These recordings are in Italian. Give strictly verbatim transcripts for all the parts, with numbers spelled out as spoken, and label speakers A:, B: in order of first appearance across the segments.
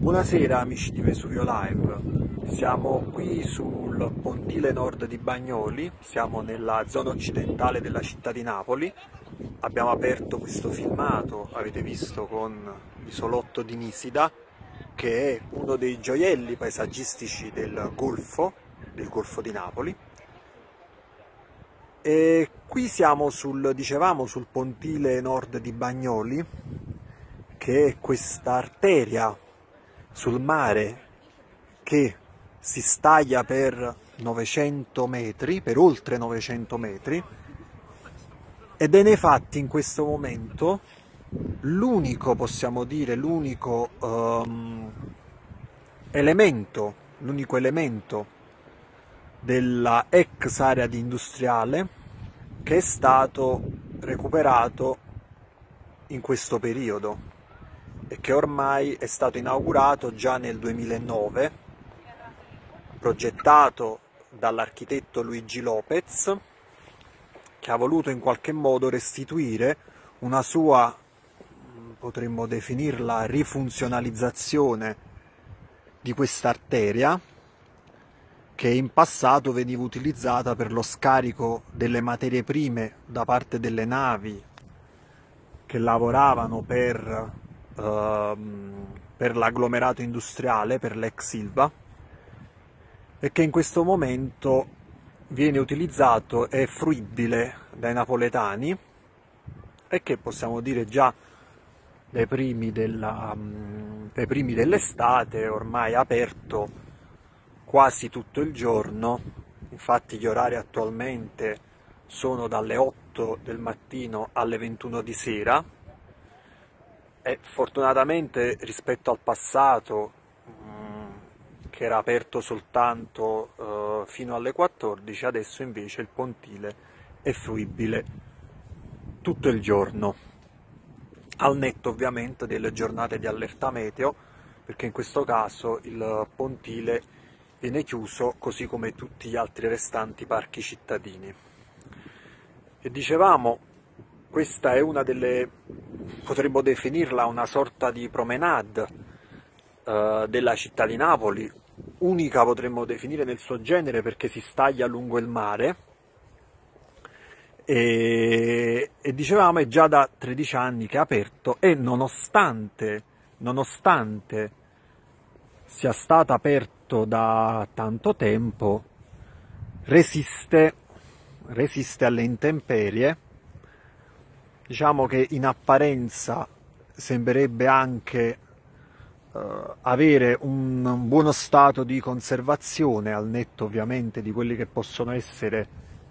A: Buonasera amici di Vesuvio Live, siamo qui sul pontile nord di Bagnoli, siamo nella zona occidentale della città di Napoli. Abbiamo aperto questo filmato, avete visto, con l'isolotto di Nisida, che è uno dei gioielli paesaggistici del Golfo, del Golfo di Napoli. E qui siamo sul, dicevamo, sul pontile nord di Bagnoli, che è questa arteria sul mare che si staglia per novecento metri, per oltre novecento metri, ed è nei fatti in questo momento l'unico, possiamo dire, l'unico um, elemento, l'unico elemento della ex area industriale che è stato recuperato in questo periodo e che ormai è stato inaugurato già nel duemilanove, progettato dall'architetto Luigi Lopez, che ha voluto in qualche modo restituire una sua, potremmo definirla, rifunzionalizzazione di questa arteria, che in passato veniva utilizzata per lo scarico delle materie prime da parte delle navi che lavoravano per per l'agglomerato industriale, per l'ex Ilva, e che in questo momento viene utilizzato, è fruibile dai napoletani e che possiamo dire già dai primi della, dai primi dell'estate ormai è aperto quasi tutto il giorno. Infatti gli orari attualmente sono dalle otto del mattino alle ventuno di sera. E fortunatamente rispetto al passato, mh, che era aperto soltanto uh, fino alle quattordici, adesso invece il pontile è fruibile tutto il giorno, al netto ovviamente delle giornate di allerta meteo, perché in questo caso il pontile viene chiuso così come tutti gli altri restanti parchi cittadini. E dicevamo, questa è una delle, potremmo definirla una sorta di promenade eh, della città di Napoli, unica potremmo definire nel suo genere perché si staglia lungo il mare, e, e dicevamo è già da tredici anni che è aperto e nonostante, nonostante sia stato aperto da tanto tempo, resiste, resiste alle intemperie. Diciamo che in apparenza sembrerebbe anche eh, avere un, un buono stato di conservazione, al netto ovviamente di quelli che possono essere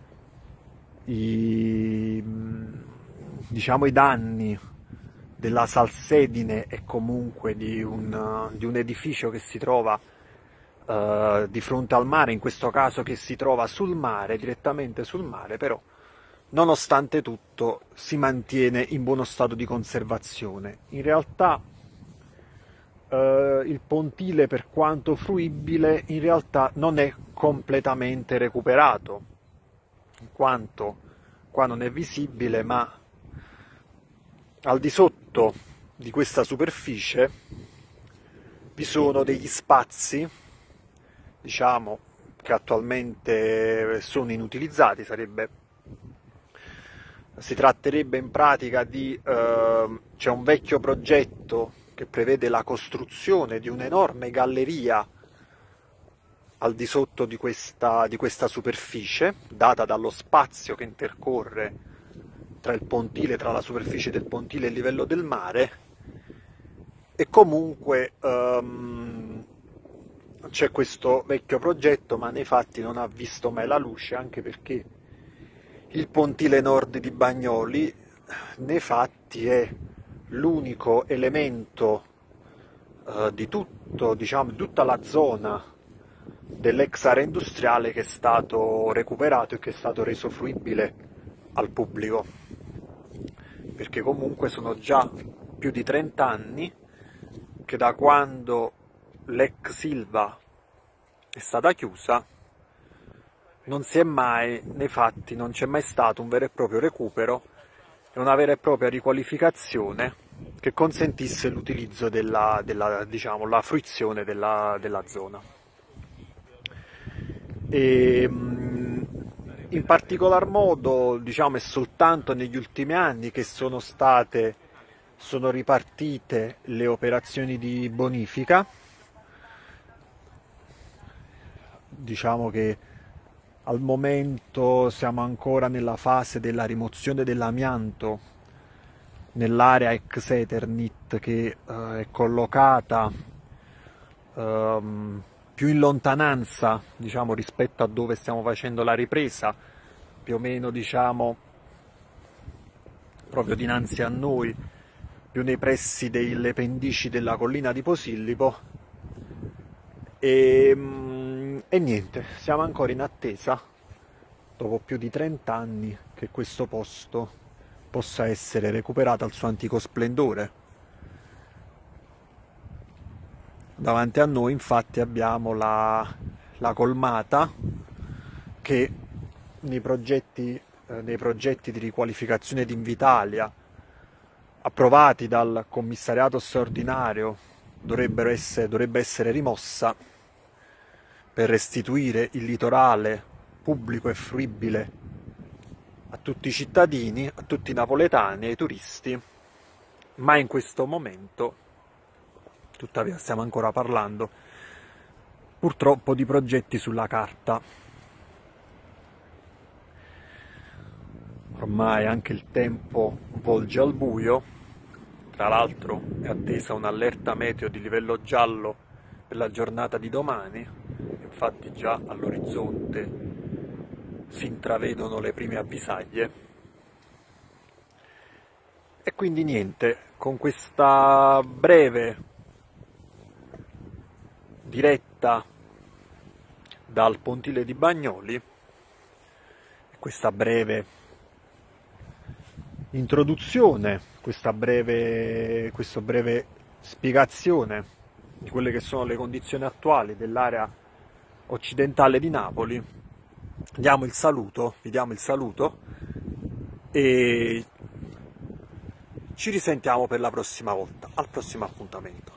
A: i, diciamo, i danni della salsedine e comunque di un, di un edificio che si trova eh, di fronte al mare, in questo caso che si trova sul mare, direttamente sul mare, però nonostante tutto si mantiene in buono stato di conservazione. In realtà eh, il pontile, per quanto fruibile, in realtà non è completamente recuperato, in quanto qua non è visibile, ma al di sotto di questa superficie vi sono degli spazi, diciamo, che attualmente sono inutilizzati. Sarebbe Si tratterebbe in pratica di, eh, c'è un vecchio progetto che prevede la costruzione di un'enorme galleria al di sotto di questa, di questa superficie, data dallo spazio che intercorre tra il pontile, tra la superficie del pontile e il livello del mare, e comunque ehm, c'è questo vecchio progetto, ma nei fatti non ha visto mai la luce, anche perché il pontile nord di Bagnoli nei fatti è l'unico elemento eh, di tutto, diciamo, tutta la zona dell'ex area industriale che è stato recuperato e che è stato reso fruibile al pubblico, perché comunque sono già più di trenta anni che da quando l'ex Ilva è stata chiusa non si è mai, nei fatti, non c'è mai stato un vero e proprio recupero e una vera e propria riqualificazione che consentisse l'utilizzo della, della, diciamo, la fruizione della, della zona. E, in particolar modo, diciamo, è soltanto negli ultimi anni che sono state, sono ripartite le operazioni di bonifica. Diciamo che al momento siamo ancora nella fase della rimozione dell'amianto nell'area ex Eternit, che eh, è collocata ehm, più in lontananza, diciamo, rispetto a dove stiamo facendo la ripresa, più o meno, diciamo, proprio dinanzi a noi, più nei pressi delle pendici della collina di Posillipo. E, e niente, siamo ancora in attesa, dopo più di trenta anni, che questo posto possa essere recuperato al suo antico splendore. Davanti a noi infatti abbiamo la, la colmata che nei progetti, eh, nei progetti di riqualificazione di Invitalia approvati dal commissariato straordinario dovrebbero essere, dovrebbe essere rimossa per restituire il litorale pubblico e fruibile a tutti i cittadini, a tutti i napoletani e ai turisti, ma in questo momento, tuttavia, stiamo ancora parlando purtroppo di progetti sulla carta. Ormai anche il tempo volge al buio, tra l'altro è attesa un'allerta meteo di livello giallo per la giornata di domani, infatti già all'orizzonte si intravedono le prime avvisaglie. E quindi niente, con questa breve diretta dal pontile di Bagnoli, questa breve introduzione, questa breve, questa breve spiegazione di quelle che sono le condizioni attuali dell'area occidentale di Napoli, diamo il saluto, vi diamo il saluto e ci risentiamo per la prossima volta, al prossimo appuntamento.